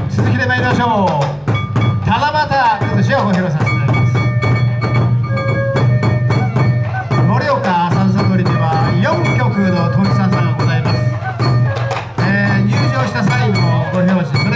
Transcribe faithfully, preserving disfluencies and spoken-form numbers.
続きで参りましょう。七夕崩しをご披露させていただきます。盛岡三叉取りではよんきょくの当時三叉がございます。えー、入場した際のご披露し